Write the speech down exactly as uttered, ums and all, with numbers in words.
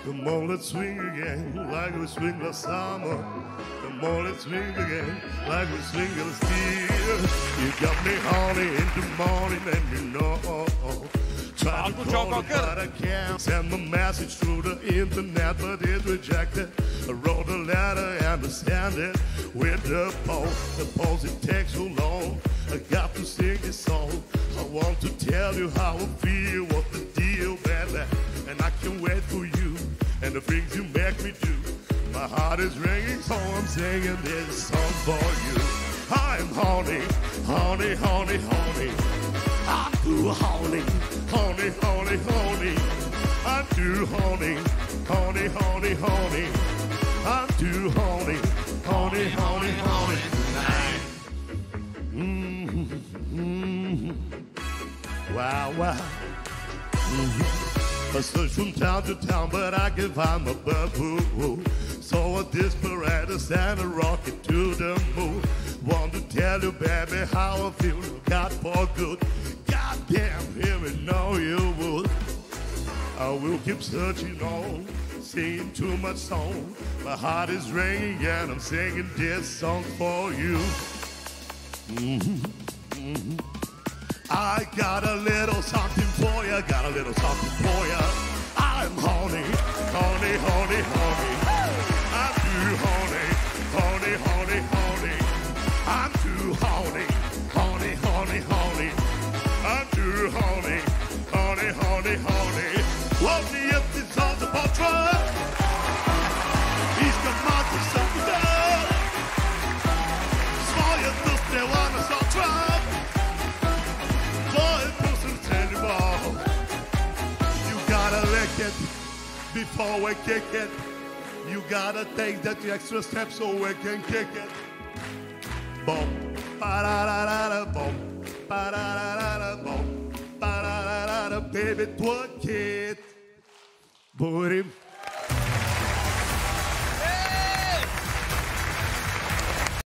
Come on, let's swing again, like we swing last summer. Come on, let's swing again, like we swing last year. You got me horny in the morning, and you know. Try to call me, but I can't send the message through the internet, but it's rejected. I wrote a letter and I sent it with the post. The post, it takes so long. I got to sing this song. I want to tell you how I feel, what's the deal, baby. And I can't wait for you and the things you make me do. My heart is ringing, so I'm singing this song for you. I'm horny, horny, horny, horny. I'm too horny, horny, horny, horny. I'm too horny, horny, horny, horny. I'm too horny, horny, horny, horny tonight. Mm-hmm, mm-hmm. Wow, wow. Mm-hmm. I search from town to town, but I can find my boo. So a desperate and a rocket to the moon. Want to tell you, baby, how I feel. Got for good. Goddamn, hear me know you would. I will keep searching on, singing too much song. My heart is ringing and I'm singing this song for you. Mm-hmm, mm-hmm. I got a little something for you, got a little something for you. I'm horny, horny, horny, horny. I'm too horny, horny, horny, horny. I'm too horny, horny, horny, horny. I'm too horny, horny, horny, horny. Won't the empties on the portrait? He's the monster something. Svoje duste wanna start trap. Svoje duste anymore. You gotta lick it before we kick it. You gotta take that extra step so we can kick it. Boom, ba-da-da-da-da, boom, ba-da-da-da-da, boom, ba-da-da-da-da, baby, twerk it. Booty.